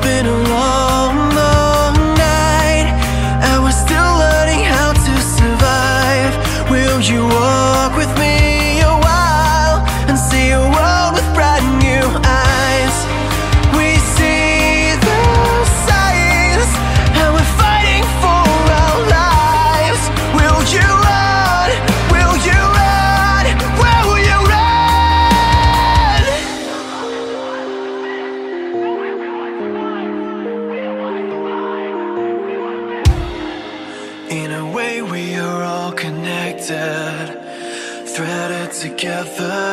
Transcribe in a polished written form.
been a long, long night, and we're still learning how to survive. Will you walk with me a while and see a world with brand new eyes? We see the signs, and we're fighting for our lives. Will you run? Will you run? Where will you run? In a way we are all connected, threaded together